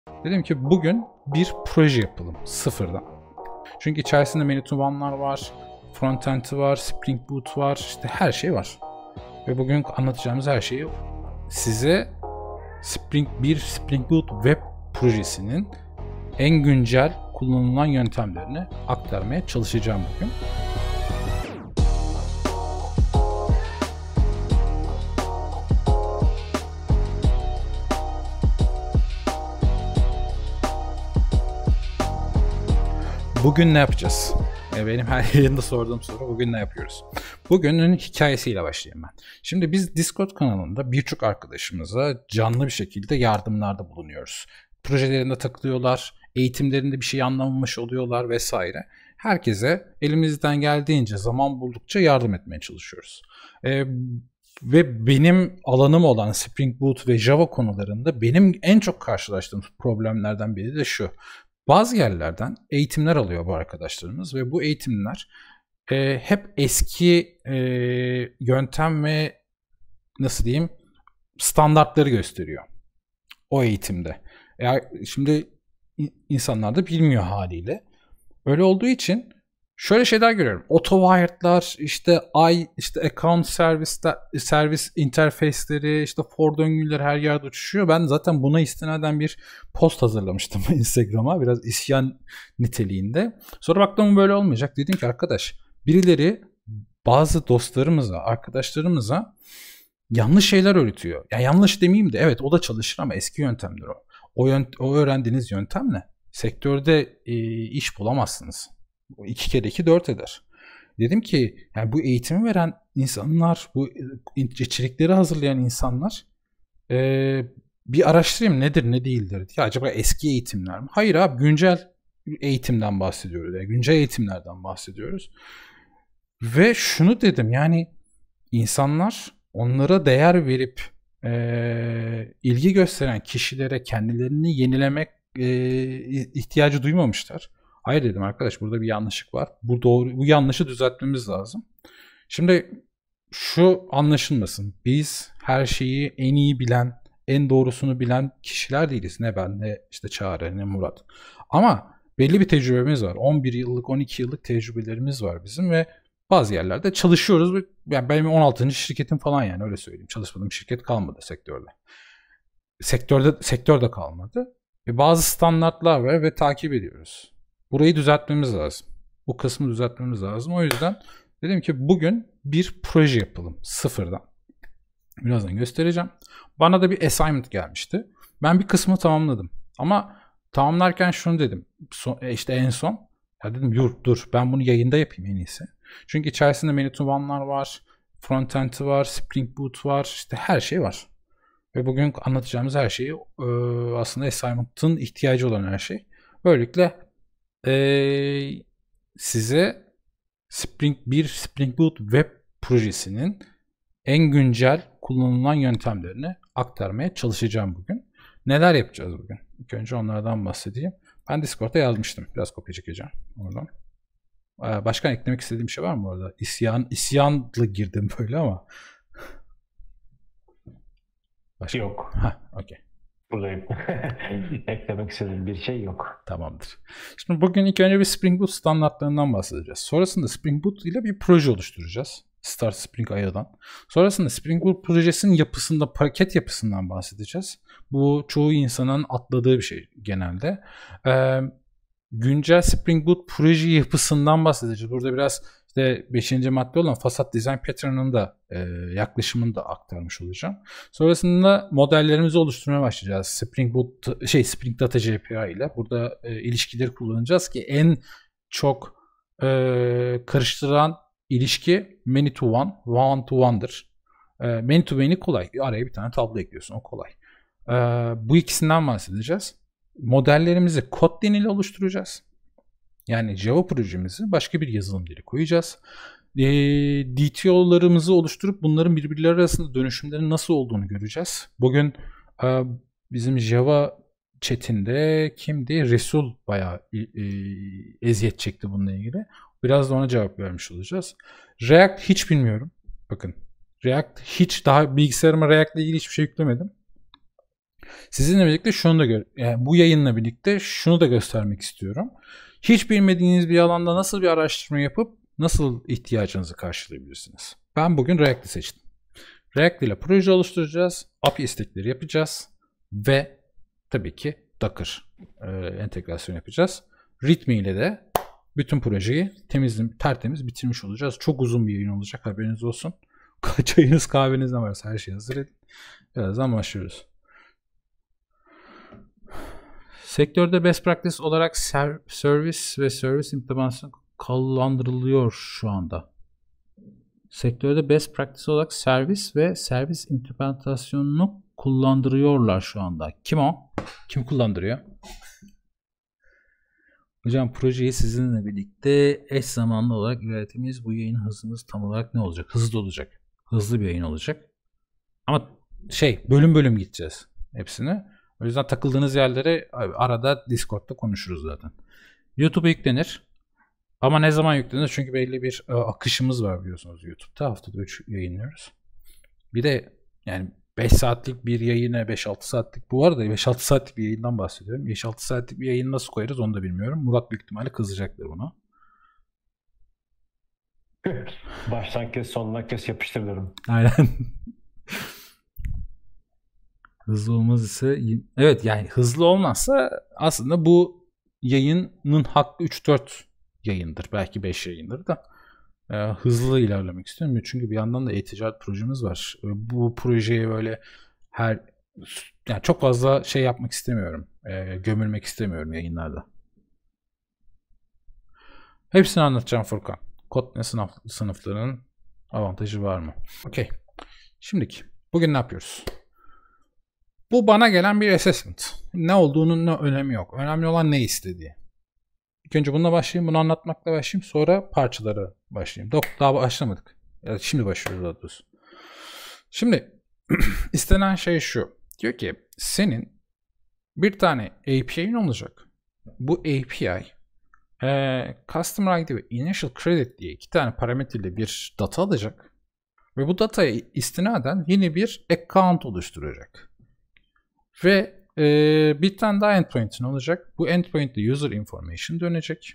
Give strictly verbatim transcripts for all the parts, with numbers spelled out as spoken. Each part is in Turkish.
Dedim ki bugün bir proje yapalım sıfırdan. Çünkü içerisinde Manitou One'lar var, Frontend'i var, Spring Boot var, işte her şey var. Ve bugün anlatacağımız her şeyi size Spring bir Spring Boot web projesinin en güncel kullanılan yöntemlerini aktarmaya çalışacağım bugün. Bugün ne yapacağız? Benim her yayında sorduğum soru, bugün ne yapıyoruz? Bugünün hikayesiyle başlayayım ben. Şimdi biz Discord kanalında birçok arkadaşımıza canlı bir şekilde yardımlarda bulunuyoruz. Projelerinde takılıyorlar, eğitimlerinde bir şey anlamamış oluyorlar vesaire. Herkese elimizden geldiğince zaman buldukça yardım etmeye çalışıyoruz. Ee, ve benim alanım olan Spring Boot ve Java konularında benim en çok karşılaştığım problemlerden biri de şu. Bazı yerlerden eğitimler alıyor bu arkadaşlarımız ve bu eğitimler e, hep eski e, yöntem ve nasıl diyeyim standartları gösteriyor o eğitimde. Eğer şimdi insanlar da bilmiyor haliyle. Öyle olduğu için şöyle şeyler görüyorum. Auto-wired'lar, işte I, işte account service, service interface'leri, işte for döngüler her yerde uçuşuyor. Ben zaten buna istinaden bir post hazırlamıştım Instagram'a. Biraz isyan niteliğinde. Sonra baktım böyle olmayacak. Dedim ki arkadaş, birileri bazı dostlarımıza, arkadaşlarımıza yanlış şeyler öğretiyor. Yani yanlış demeyeyim de evet o da çalışır ama eski yöntemdir o. O, yönt- o öğrendiğiniz yöntem ne? Sektörde e, iş bulamazsınız. İki kere iki dört eder. Dedim ki yani bu eğitimi veren insanlar, bu içerikleri hazırlayan insanlar e, bir araştırayım nedir ne değildir diye. Acaba eski eğitimler mi? Hayır abi, güncel eğitimden bahsediyoruz. Yani güncel eğitimlerden bahsediyoruz. Ve şunu dedim, yani insanlar onlara değer verip e, ilgi gösteren kişilere kendilerini yenilemek e, ihtiyacı duymamışlar. Hayır dedim arkadaş, burada bir yanlışlık var. Bu doğru, bu yanlışı düzeltmemiz lazım. Şimdi şu anlaşılmasın. Biz her şeyi en iyi bilen, en doğrusunu bilen kişiler değiliz. Ne ben, ne işte Çağrı, ne Murat. Ama belli bir tecrübemiz var. on bir yıllık, on iki yıllık tecrübelerimiz var bizim ve bazı yerlerde çalışıyoruz. Yani benim on altıncı şirketim falan, yani öyle söyleyeyim. Çalışmadığım şirket kalmadı sektörde. Sektörde sektörde kalmadı. Ve bazı standartlar var ve takip ediyoruz. Burayı düzeltmemiz lazım. Bu kısmı düzeltmemiz lazım. O yüzden dedim ki bugün bir proje yapalım sıfırdan. Birazdan göstereceğim. Bana da bir assignment gelmişti. Ben bir kısmı tamamladım. Ama tamamlarken şunu dedim. Son, işte en son. Ya dedim dur dur ben bunu yayında yapayım en iyisi. Çünkü içerisinde Manitou One'lar var. Frontend'i var. Spring Boot var. İşte her şey var. Ve bugün anlatacağımız her şeyi aslında assignment'ın ihtiyacı olan her şey. Böylelikle ee, size Spring bir Spring Boot web projesinin en güncel kullanılan yöntemlerini aktarmaya çalışacağım bugün. Neler yapacağız bugün? İlk önce onlardan bahsedeyim. Ben Discord'a yazmıştım. Biraz kopya çekeceğim oradan. Başka eklemek istediğim bir şey var mı orada? İsyan, isyanla girdim böyle ama. Başka? Yok. Ha, okey. Buradayım. Eklemek istediğim bir şey yok. Tamamdır. Şimdi bugün ilk önce bir Spring Boot standartlarından bahsedeceğiz. Sonrasında Spring Boot ile bir proje oluşturacağız. Start Spring I O'dan. Sonrasında Spring Boot projesinin yapısında, paket yapısından bahsedeceğiz. Bu çoğu insanın atladığı bir şey genelde. Ee, güncel Spring Boot proje yapısından bahsedeceğiz. Burada biraz işte beşinci madde olan Facade Design Pattern'ın da e, yaklaşımını da aktarmış olacağım. Sonrasında modellerimizi oluşturmaya başlayacağız. Spring Boot şey Spring Data J P I ile. Burada e, ilişkileri kullanacağız ki en çok e, karıştıran ilişki many to one, one to one'dır. E, many to many kolay. Araya bir tane tablo ekliyorsun, o kolay. E, bu ikisinden bahsedeceğiz. Modellerimizi Kotlin ile oluşturacağız. Yani Java projemizi başka bir yazılım dili koyacağız. E, D T O'larımızı oluşturup bunların birbirleri arasında dönüşümlerin nasıl olduğunu göreceğiz. Bugün e, bizim Java chatinde kimdi? Resul bayağı e, eziyet çekti bununla ilgili. Biraz da ona cevap vermiş olacağız. React hiç bilmiyorum. Bakın React hiç daha bilgisayarıma React ile ilgili hiçbir şey yüklemedim. Sizinle birlikte şunu da gör yani bu yayınla birlikte şunu da göstermek istiyorum. Hiç bilmediğiniz bir alanda nasıl bir araştırma yapıp nasıl ihtiyacınızı karşılayabilirsiniz? Ben bugün React'i seçtim. React ile proje oluşturacağız. A P I istekleri yapacağız. Ve tabii ki Docker e, entegrasyon yapacağız. README ile de bütün projeyi temizlim, tertemiz bitirmiş olacağız. Çok uzun bir yayın olacak, haberiniz olsun. Çayınız kahveniz ne varsa her şeyi hazır edin. Birazdan başlıyoruz. Sektörde best practice olarak ser, servis ve servis implementasyon kullandırılıyor şu anda. Sektörde best practice olarak servis ve servis implementasyonunu kullandırıyorlar şu anda. Kim o? Kim kullandırıyor? Hocam projeyi sizinle birlikte eş zamanlı olarak ilerlettiğimiz bu yayın hızımız tam olarak ne olacak? Hızlı olacak. Hızlı bir yayın olacak. Ama şey bölüm bölüm gideceğiz hepsini. O yüzden takıldığınız yerleri arada Discord'da konuşuruz zaten. YouTube'a yüklenir. Ama ne zaman yüklenir? Çünkü belli bir e, akışımız var biliyorsunuz YouTube'da. Haftada üç yayınlıyoruz. Bir de yani beş saatlik bir yayına beş altı saatlik bu arada beş altı saatlik bir yayından bahsediyorum. beş altı saatlik bir yayın nasıl koyarız onu da bilmiyorum. Murat büyük ihtimalle kızacaktır buna. Baştan kes sonuna kes yapıştırırım. Aynen. Hızlı olmaz ise evet yani hızlı olmazsa aslında bu yayının hakkı üç dört yayındır. Belki beş yayındır da e, hızlı ilerlemek istiyorum. Çünkü bir yandan da e-ticaret projemiz var. E, bu projeye böyle her yani çok fazla şey yapmak istemiyorum. E, gömülmek istemiyorum yayınlarda. Hepsini anlatacağım Furkan. Kotlin sınav, sınıflarının avantajı var mı? Okey. Şimdiki. Bugün ne yapıyoruz? Bu bana gelen bir assessment. Ne olduğunun ne önemi yok. Önemli olan ne istediği. İlk önce bununla başlayayım. Bunu anlatmakla başlayayım. Sonra parçalara başlayayım. Dok daha başlamadık. Yani şimdi başlıyoruz daha doğrusu. Şimdi istenen şey şu. Diyor ki senin bir tane A P I'nin olacak. Bu A P I e, Customer I D ve Initial Credit diye iki tane parametreyle bir data alacak. Ve bu dataya istinaden yeni bir account oluşturacak. Ve e, bir tane daha endpoint'in olacak. Bu endpoint'te user information dönecek.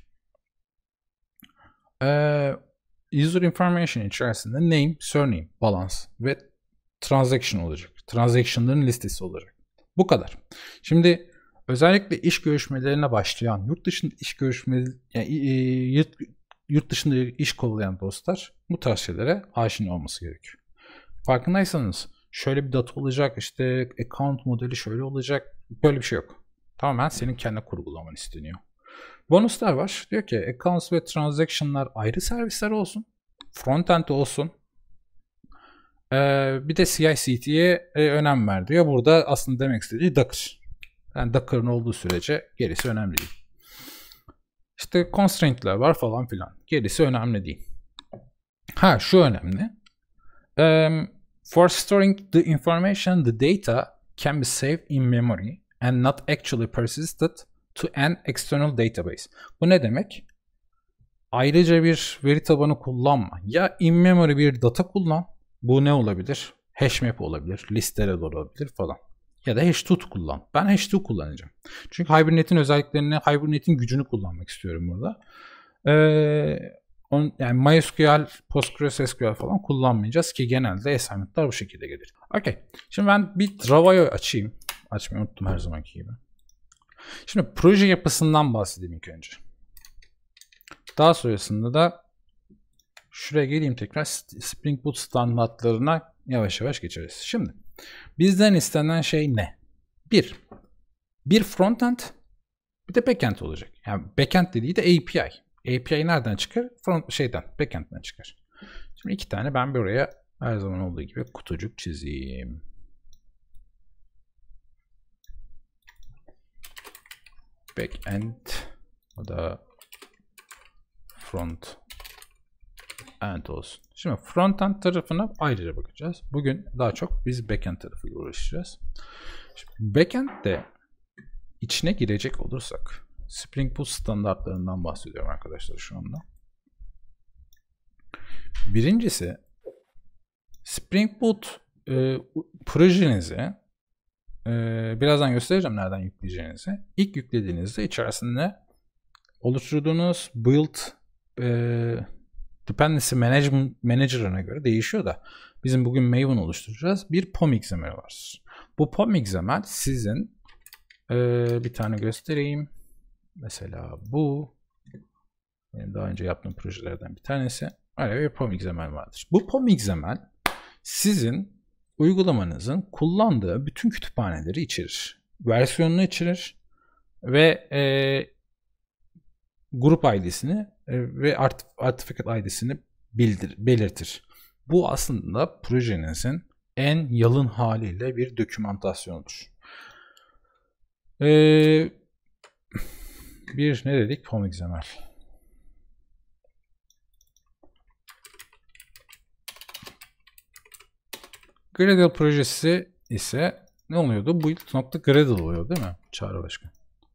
E, user information içerisinde name, surname, balance ve transaction olacak. Transaction'ların listesi olacak. Bu kadar. Şimdi özellikle iş görüşmelerine başlayan, yurt dışında iş görüşmeleri, yani yurt, yurt dışında iş kovalayan dostlar bu tarz şeylere aşina olması gerekiyor. Farkındaysanız şöyle bir data olacak, işte account modeli şöyle olacak, böyle bir şey yok. Tamamen senin kendi kurgulaman isteniyor. Bonuslar var. Diyor ki accounts ve transaction'lar ayrı servisler olsun. Frontend olsun. Ee, bir de C I C D'ye e, önem ver diyor. Burada aslında demek istediği Docker. Yani Docker'ın olduğu sürece gerisi önemli değil. İşte constraint'ler var falan filan. Gerisi önemli değil. Ha şu önemli. Um, for storing the information, the data can be saved in memory and not actually persisted to an external database. Bu ne demek? Ayrıca bir veri tabanı kullanma. Ya in memory bir data kullan. Bu ne olabilir? Hashmap olabilir, listeler olabilir falan. Ya da hashtut kullan. Ben hashtut kullanacağım. Çünkü Hibernate'in özelliklerini, Hibernate'in gücünü kullanmak istiyorum burada. Ee, on, yani MySQL, PostgreSQL falan kullanmayacağız ki genelde assignment'lar bu şekilde gelir. Okey. Şimdi ben bir Trava'yı açayım. Açmayı unuttum her zamanki gibi. Şimdi proje yapısından bahsedeyim ilk önce. Daha sonrasında da şuraya geleyim tekrar Spring Boot standartlarına yavaş yavaş geçeriz. Şimdi bizden istenen şey ne? Bir, bir frontend bir de backend olacak. Yani backend dediği de A P I. A P I nereden çıkar? Front şeyden, backend'den çıkar. Şimdi iki tane ben bir oraya her zaman olduğu gibi kutucuk çizeyim. Backend o da front end olsun. Şimdi frontend tarafına ayrıca bakacağız. Bugün daha çok biz backend tarafıyla uğraşacağız. Şimdi backend'de içine girecek olursak Spring Boot standartlarından bahsediyorum arkadaşlar şu anda. Birincisi Spring Boot e, projenizi Ee, birazdan göstereceğim nereden yükleyeceğinizi. İlk yüklediğinizde içerisinde oluşturduğunuz build e, dependency management manager'ına göre değişiyor da bizim bugün Maven oluşturacağız. Bir P O M X M L var. Bu P O M X M L sizin e, bir tane göstereyim. Mesela bu benim daha önce yaptığım projelerden bir tanesi. Öyle bir P O M X M L vardır. Bu P O M X M L sizin uygulamanızın kullandığı bütün kütüphaneleri içerir. Versiyonunu içerir ve e, grup I D'sini e, ve art, artifact I D'sini bildir, belirtir. Bu aslında projenizin en yalın haliyle bir dokümantasyonudur. Ee, bir ne dedik? P O M X M L. Gradle projesi ise ne oluyordu? Build.gradle oluyor değil mi? Çağrı Başkan.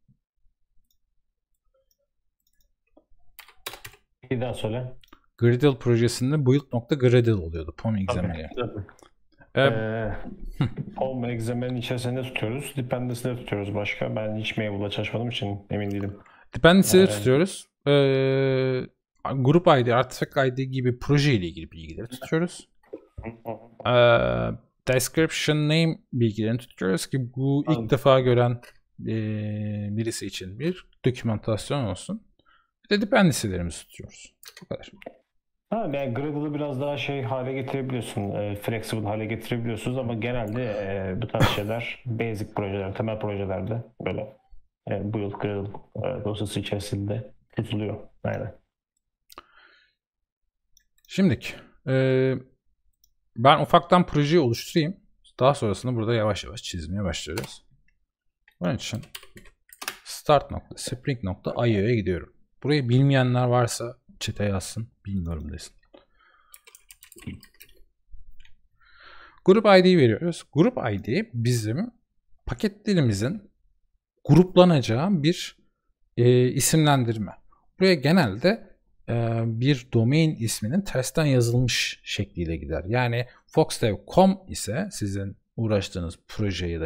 Bir daha söyle. Gradle projesinde build.gradle oluyordu. P O M X M L. Ee, ee, P O M X M L'in içerisinde tutuyoruz. Dependency'de tutuyoruz başka. Ben hiç Maven'la çalışmadığım için emin değilim. Dependency'de Ee, tutuyoruz. Ee, grup I D, artifact I D gibi proje ile ilgili bilgileri tutuyoruz. Ee, description name bilgilerini tutuyoruz ki bu ilk Anladım. defa gören e, birisi için bir dokümantasyon olsun. Bir de dependency'lerimizi tutuyoruz. Bu kadar. Ha, yani Gradle'ı biraz daha şey hale getirebiliyorsun, e, flexible hale getirebiliyorsunuz ama genelde e, bu tarz şeyler basic projeler, temel projelerde böyle e, build Gradle e, dosyası içerisinde tutuluyor. Aynen. Şimdiki e, ben ufaktan projeyi oluşturayım. Daha sonrasında burada yavaş yavaş çizmeye başlıyoruz. Bunun için start.spring.io'ya gidiyorum. Burayı bilmeyenler varsa chat'e yazsın. Bilmiyorum desin. Grup I D veriyoruz. Grup I D bizim paketlerimizin gruplanacağı bir e, isimlendirme. Buraya genelde e, bir domain isminin tersten yazılmış şekliyle gider. Yani foxdev nokta com ise sizin uğraştığınız proje ya da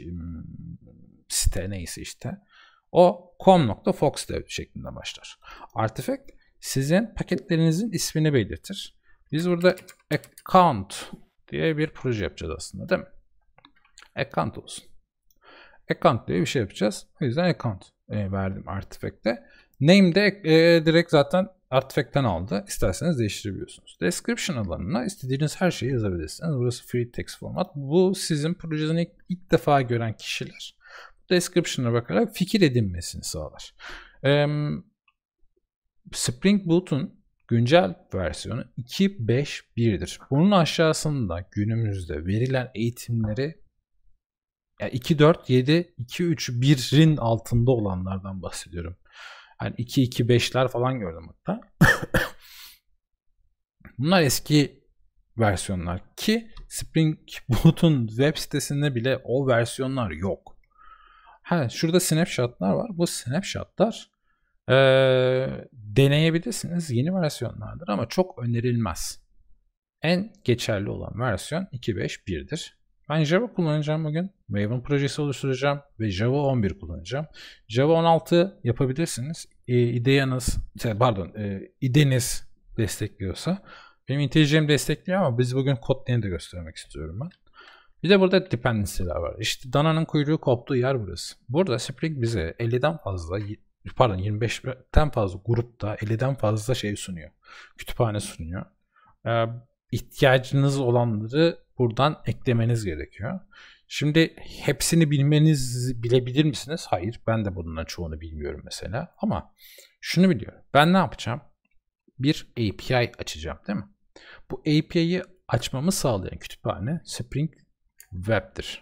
site neyse işte o com.foxdev şeklinde başlar. Artifact sizin paketlerinizin ismini belirtir. Biz burada account diye bir proje yapacağız aslında değil mi? Account olsun. Account diye bir şey yapacağız. O yüzden account e, verdim artifact'te. Name de e, direkt zaten artifact'ten aldı. İsterseniz değiştirebiliyorsunuz. Description alanına istediğiniz her şeyi yazabilirsiniz. Burası free text format. Bu sizin projesini ilk, ilk defa gören kişiler description'a bakarak fikir edinmesini sağlar. E, Spring Boot'un güncel versiyonu iki nokta beş nokta bir'dir. Bunun aşağısında günümüzde verilen eğitimleri yani iki dört yedi iki üç bir'in altında olanlardan bahsediyorum. Yani iki iki beş'ler falan gördüm hatta. Bunlar eski versiyonlar ki Spring Boot'un web sitesinde bile o versiyonlar yok. Ha, şurada snapshot'lar var. Bu snapshot'lar ee, deneyebilirsiniz. Yeni versiyonlardır ama çok önerilmez. En geçerli olan versiyon iki nokta beş nokta bir'dir. Ben Java kullanacağım bugün. Maven projesi oluşturacağım ve Java on bir kullanacağım. Java on altı yapabilirsiniz. E, ideyanız, pardon, e, ideniz destekliyorsa. Benim IntelliJ'im destekliyor ama biz bugün Kotlin'i de göstermek istiyorum ben. Bir de burada dependency'ler var. İşte dananın kuyruğu koptuğu yer burası. Burada Spring bize elli'den fazla, pardon yirmi beş'ten fazla grupta elli'den fazla şey sunuyor. Kütüphane sunuyor. Ee, ihtiyacınız olanları buradan eklemeniz gerekiyor. Şimdi hepsini bilmeniz bilebilir misiniz? Hayır. Ben de bunların çoğunu bilmiyorum mesela. Ama şunu biliyorum. Ben ne yapacağım? Bir A P I açacağım değil mi? Bu A P I'yi açmamı sağlayan kütüphane Spring Web'dir.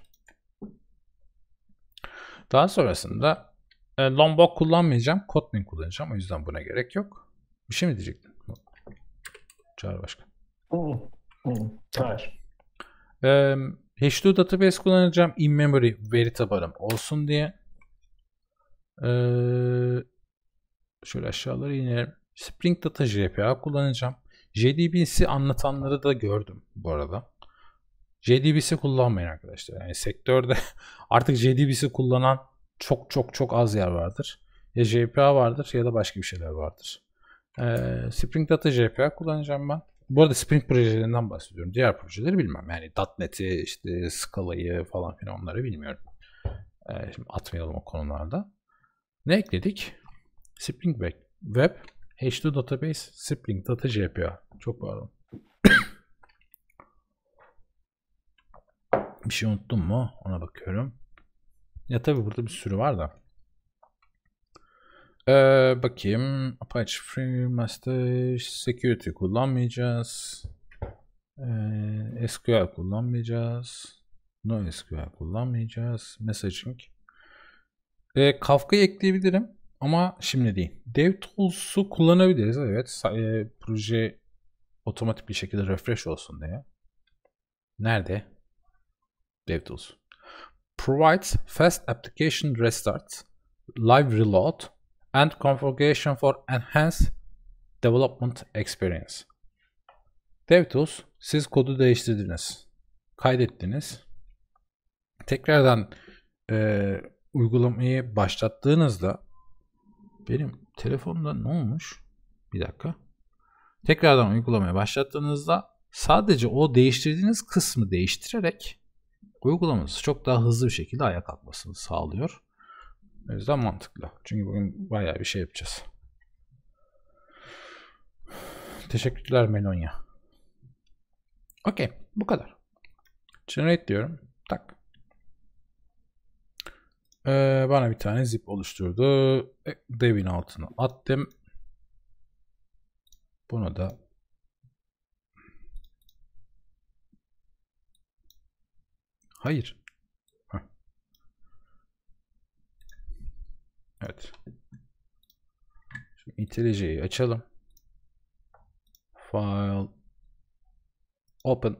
Daha sonrasında e, Lombok kullanmayacağım. Kotlin kullanacağım. O yüzden buna gerek yok. Bir şey mi diyecektin? Çağrı Başkan. Hayır. Ee, H iki database kullanacağım. In-memory veri tabanım olsun diye. Ee, şöyle aşağılara inelim. Spring Data J P A kullanacağım. J D B C anlatanları da gördüm bu arada. J D B C kullanmayın arkadaşlar. Yani sektörde artık J D B C kullanan çok çok çok az yer vardır. Ya J P A vardır ya da başka bir şeyler vardır. Ee, Spring Data J P A kullanacağım ben. Bu arada Spring projelerinden bahsediyorum. Diğer projeleri bilmem. Yani .nokta net'i, işte Scala'yı falan filan onları bilmiyorum. Ee, şimdi atmayalım o konularda. Ne ekledik? Spring Web, H iki Database, Spring Data J P A. Çok pardon. Bir şey unuttum mu? Ona bakıyorum. Ya tabii burada bir sürü var da. Ee, bakayım. Apache Free Master Security kullanmayacağız. Ee, S Q L kullanmayacağız. NoSQL kullanmayacağız. Messaging. Ee, Kafka'yı ekleyebilirim. Ama şimdi değil. DevTools'u kullanabiliriz. Evet. E, proje otomatik bir şekilde refresh olsun diye. Nerede? DevTools. Provides fast application restart, live reload, and configuration for enhanced development experience. DevTools, siz kodu değiştirdiniz, kaydettiniz. Tekrardan e, uygulamayı başlattığınızda benim telefonumda ne olmuş? Bir dakika. Tekrardan uygulamaya başlattığınızda sadece o değiştirdiğiniz kısmı değiştirerek uygulamanız çok daha hızlı bir şekilde ayağa kalkmasını sağlıyor. O yüzden mantıklı. Çünkü bugün bayağı bir şey yapacağız. Teşekkürler Melonya. Okey. Bu kadar. Generate diyorum. Tak. Ee, bana bir tane zip oluşturdu. Dev'in altına attım. Bunu da hayır. Heh. Evet. Şimdi IntelliJ'yi açalım. File Open.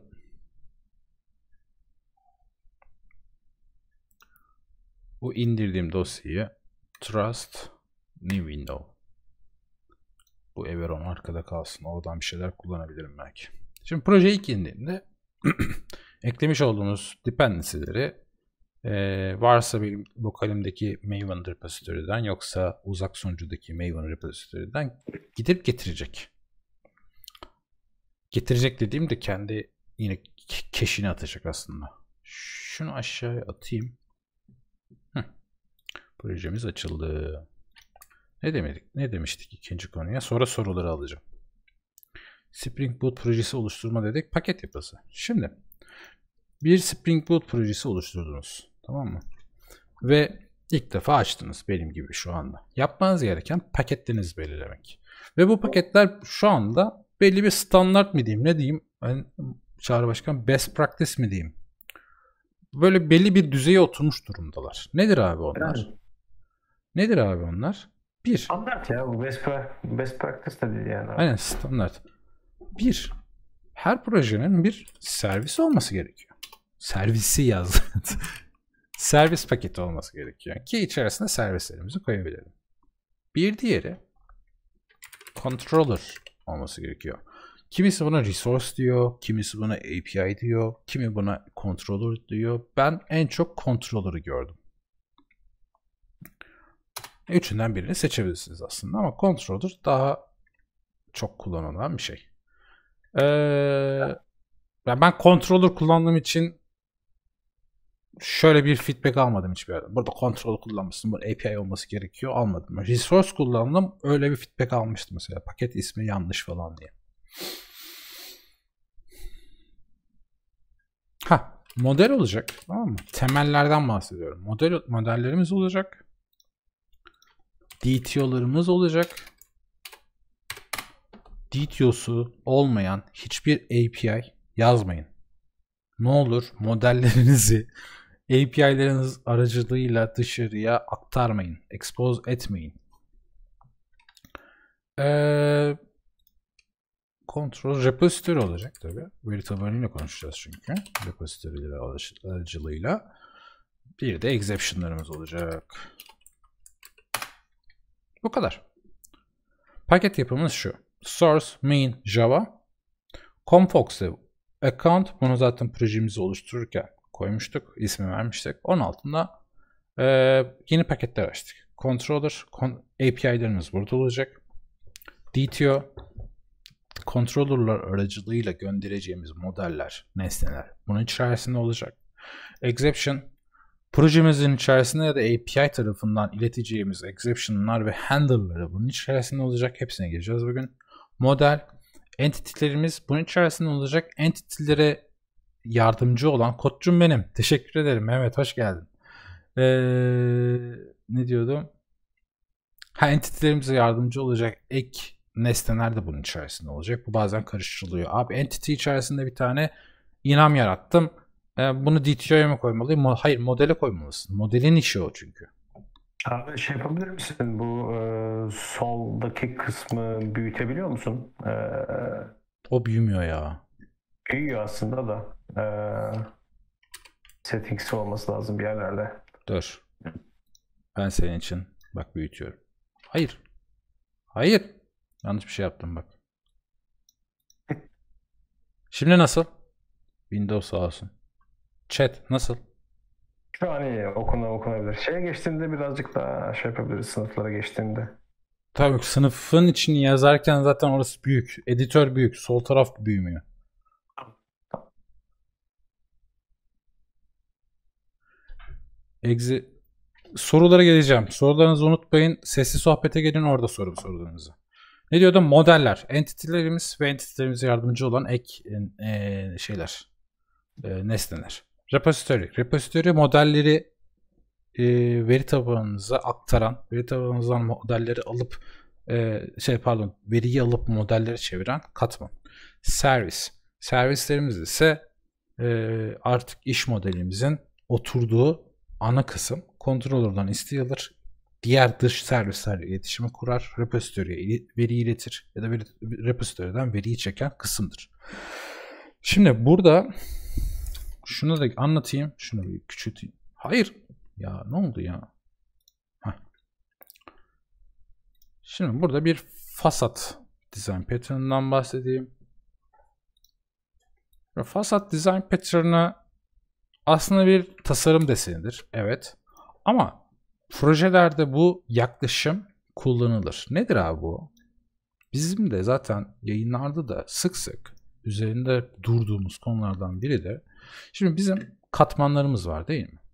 Bu indirdiğim dosyayı Trust New Window. Bu Everon arkada kalsın. Oradan bir şeyler kullanabilirim belki. Şimdi proje ilk indiğinde eklemiş olduğumuz dependency'leri e, varsa benim lokalimdeki Maven repository'den yoksa uzak sunucudaki Maven repository'den gidip getirecek. Getirecek dediğim de kendi yine cache'ini atacak aslında. Şunu aşağıya atayım. Hı. Projemiz açıldı. Ne demedik? Ne demiştik ikinci konuya? Sonra soruları alacağım. Spring Boot projesi oluşturma dedik. Paket yapısı. Şimdi bir Spring Boot projesi oluşturdunuz. Tamam mı? Ve ilk defa açtınız benim gibi şu anda. Yapmanız gereken paketlerinizi belirlemek. Ve bu paketler şu anda belli bir standart mı diyeyim, ne diyeyim? Ben, Çağrı Başkan, best practice mi diyeyim? Böyle belli bir düzeye oturmuş durumdalar. Nedir abi onlar? Yani. Nedir abi onlar? Bir. Standart ya bu best, best practice de değil yani. Aynen standart. Bir. Her projenin bir servisi olması gerekiyor. Servisi yaz. Servis paketi olması gerekiyor. Ki içerisinde servislerimizi koyabilirim. Bir diğeri controller olması gerekiyor. Kimisi buna resource diyor, kimisi buna A P I diyor, kimi buna controller diyor. Ben en çok controller'ı gördüm. Üçünden birini seçebilirsiniz aslında ama controller daha çok kullanılan bir şey. Ee, ben controller kullandığım için şöyle bir feedback almadım hiçbir yerden. Burada controller kullanmışsın, burada A P I olması gerekiyor, almadım. Resource kullandım, öyle bir feedback almıştım mesela. Paket ismi yanlış falan diye. Ha, model olacak, tamam mı? Temellerden bahsediyorum. Model modellerimiz olacak. D T O'larımız olacak. D T O'su olmayan hiçbir A P I yazmayın. Ne olur modellerinizi A P I'leriniz aracılığıyla dışarıya aktarmayın. Expose etmeyin. Ee, Control repository olacak tabi. Veri tabanıyla konuşacağız çünkü. Repository'leri aracılığıyla. Bir de exception'larımız olacak. Bu kadar. Paket yapımız şu. Source main Java. Confox'e Account, bunu zaten projemizi oluştururken koymuştuk. İsmi vermiştik. Onun altında e, yeni paketler açtık. Controller, kon, A P I'lerimiz burada olacak. D T O, controller'lar aracılığıyla göndereceğimiz modeller, nesneler bunun içerisinde olacak. Exception, projemizin içerisinde ya da A P I tarafından ileteceğimiz exception'lar ve handle'ları bunun içerisinde olacak. Hepsine gireceğiz bugün. Model, entity'lerimiz bunun içerisinde olacak. Entity'lere yardımcı olan kodcum benim. Teşekkür ederim Mehmet, hoş geldin. Ee, ne diyordum? Ha, entity'lerimize yardımcı olacak ek nesneler de bunun içerisinde olacak. Bu bazen karıştırılıyor. Abi entity içerisinde bir tane inam yarattım. Bunu D T O'ya mı koymalıyım? Hayır, modele koymalısın. Modelin işi o çünkü. Abi şey yapabilir misin? Bu e, soldaki kısmı büyütebiliyor musun? E, o büyümüyor ya. Büyüyor aslında da. E, settings olması lazım bir yerlerde. Dur. Ben senin için bak büyütüyorum. Hayır. Hayır. Yanlış bir şey yaptım bak. Şimdi nasıl? Windows sağ olsun. Chat nasıl? Şu an iyi. Okuna, okunabilir. Şeye geçtiğinde birazcık daha şey yapabiliriz. Sınıflara geçtiğinde. Tabii sınıfın içini yazarken zaten orası büyük. Editör büyük. Sol taraf büyümüyor. Exi Sorulara geleceğim. Sorularınızı unutmayın. Sesli sohbete gelin, orada sorun sorularınızı. Ne diyordum? Modeller. Entity'lerimiz ve entity'lerimize yardımcı olan ek e, şeyler. E, nesneler. Repository. Repository modelleri e, veri tabanınıza aktaran, veri tabanınızdan modelleri alıp e, şey pardon, veriyi alıp modelleri çeviren katman. Servis. Servislerimiz ise e, artık iş modelimizin oturduğu ana kısım. Controller'dan isteği alır. Diğer dış servislerle iletişimi kurar. Repository'e veri iletir ya da veri, repository'den veriyi çeken kısımdır. Şimdi burada şunu da anlatayım. Şunu bir küçülteyim. Hayır. Ya ne oldu ya? Heh. Şimdi burada bir fasat design pattern'ından bahsedeyim. Ve fasat design pattern'ı aslında bir tasarım desenidir. Evet. Ama projelerde bu yaklaşım kullanılır. Nedir abi bu? Bizim de zaten yayınlarda da sık sık üzerinde durduğumuz konulardan biri de, şimdi bizim katmanlarımız var değil mi?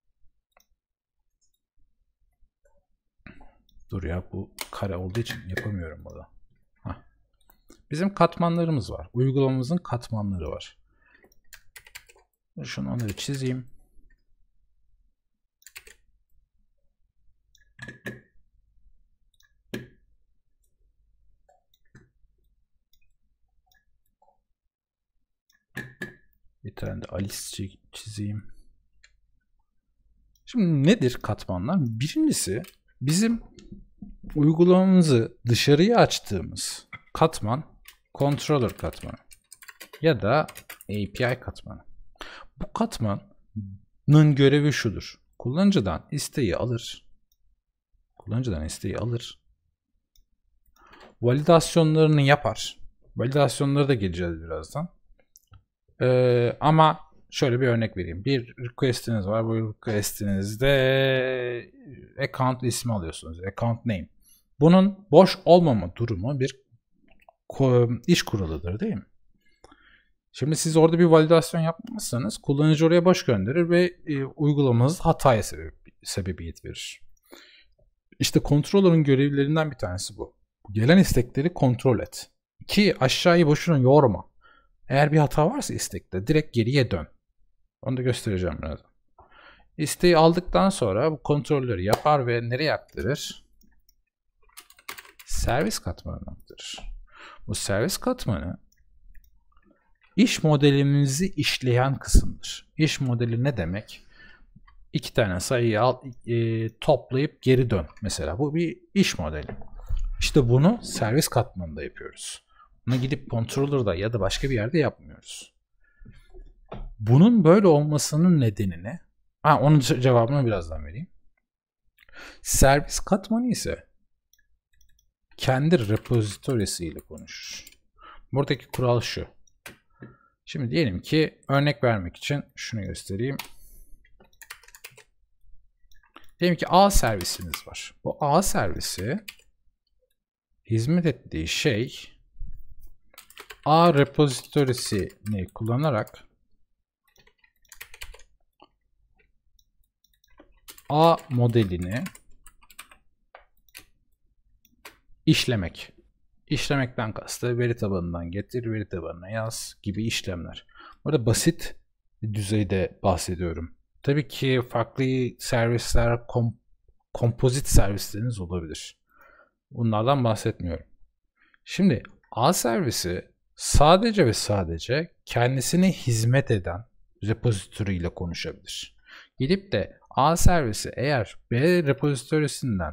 Dur ya, bu kare olduğu için yapamıyorum burada. Heh. Bizim katmanlarımız var. Uygulamamızın katmanları var. Şunu onları çizeyim. Bir tane de Alice çizeyim. Şimdi nedir katmanlar? Birincisi, bizim uygulamamızı dışarıya açtığımız katman controller katmanı ya da A P I katmanı. Bu katmanın görevi şudur. Kullanıcıdan isteği alır. Kullanıcıdan isteği alır. Validasyonlarını yapar. Validasyonları da geleceğiz birazdan. Ee, ama şöyle bir örnek vereyim. Bir request'iniz var. Bu request'inizde account ismi alıyorsunuz. Account name. Bunun boş olmama durumu bir iş kuralıdır değil mi? Şimdi siz orada bir validasyon yapmazsanız kullanıcı oraya boş gönderir ve e, uygulamanız hataya sebep, sebebiyet verir. İşte controller'ın görevlerinden bir tanesi bu. Gelen istekleri kontrol et. Ki aşağıyı boşuna yorma. Eğer bir hata varsa istekte direkt geriye dön. Onu da göstereceğim birazdan. İsteği aldıktan sonra bu kontrolleri yapar ve nereye aktarır? Servis katmanına aktarır. Bu servis katmanı İş modelimizi işleyen kısımdır. İş modeli ne demek? İki tane sayıyı al, e, toplayıp geri dön. Mesela bu bir iş modeli. İşte bunu servis katmanında yapıyoruz. Bunu gidip controller'da ya da başka bir yerde yapmıyoruz. Bunun böyle olmasının nedenini, ha, onun cevabını birazdan vereyim. Servis katmanı ise kendi repozitorisiyle konuşur. Buradaki kural şu. Şimdi diyelim ki örnek vermek için şunu göstereyim. Diyelim ki A servisiniz var. Bu A servisi hizmet ettiği şey A repository'sini kullanarak A modelini işlemek. İşlemekten kastı veri tabanından getir, veri tabanına yaz gibi işlemler. Burada basit düzeyde bahsediyorum. Tabii ki farklı servisler, kom kompozit servisleriniz olabilir. Bunlardan bahsetmiyorum. Şimdi A servisi sadece ve sadece kendisine hizmet eden repository ile konuşabilir. Gidip de A servisi eğer B repository'sinden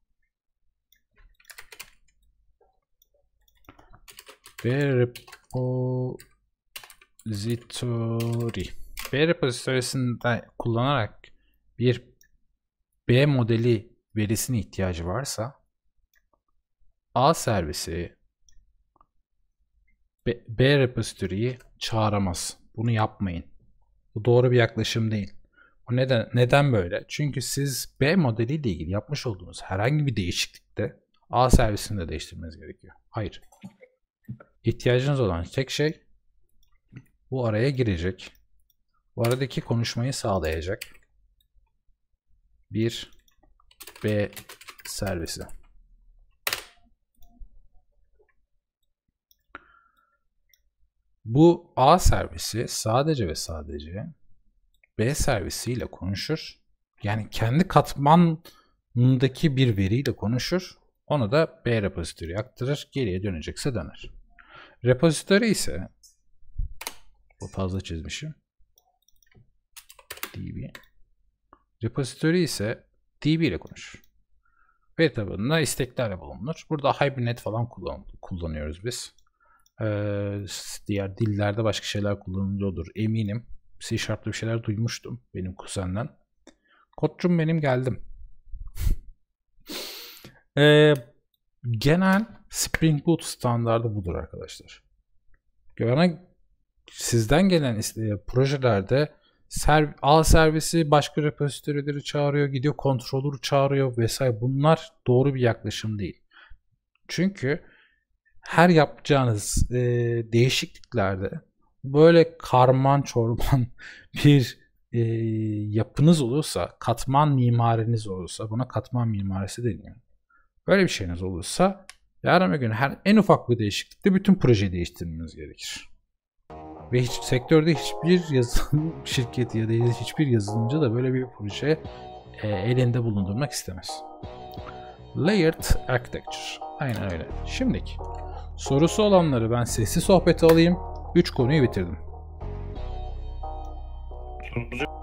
B repository B repository'sinden kullanarak bir B modeli verisine ihtiyacı varsa A servisi B, B repository'yi çağıramaz. Bunu yapmayın. Bu doğru bir yaklaşım değil. O neden neden böyle? Çünkü siz B modeliyle ilgili yapmış olduğunuz herhangi bir değişiklikte A servisini de değiştirmeniz gerekiyor. Hayır. İhtiyacınız olan tek şey bu araya girecek. Bu aradaki konuşmayı sağlayacak bir B servisi. Bu A servisi sadece ve sadece B servisiyle konuşur. Yani kendi katmanındaki bir veriyle konuşur. Onu da B repository'ye aktarır. Geriye dönecekse döner. Repository ise bu fazla çizmişim. D B. Repository ise D B ile konuşur. Veri tabanında isteklerle bulunur. Burada Hibernate falan kullan kullanıyoruz biz. Ee, diğer dillerde başka şeyler kullanılıyordur eminim. C Sharp'ta bir şeyler duymuştum benim kuzenden. Kodcum benim geldim. ee, genel Spring Boot standardı budur arkadaşlar. Bana sizden gelen e, projelerde serv A servisi başka repository'leri çağırıyor, gidiyor controller'ı çağırıyor vesaire. Bunlar doğru bir yaklaşım değil. Çünkü her yapacağınız e, değişikliklerde böyle karman çorman bir e, yapınız olursa, katman mimariniz olursa, buna katman mimarisi deniyor. Böyle bir şeyiniz olursa yarın bir gün her en ufak bir değişiklikte bütün projeyi değiştirmeniz gerekir. Ve hiç sektörde hiçbir yazılım şirketi ya da hiçbir yazılımcı da böyle bir proje e, elinde bulundurmak istemez. Layered Architecture. Aynen öyle. Şimdiki sorusu olanları ben sesli sohbete alayım. üç konuyu bitirdim. Sorucu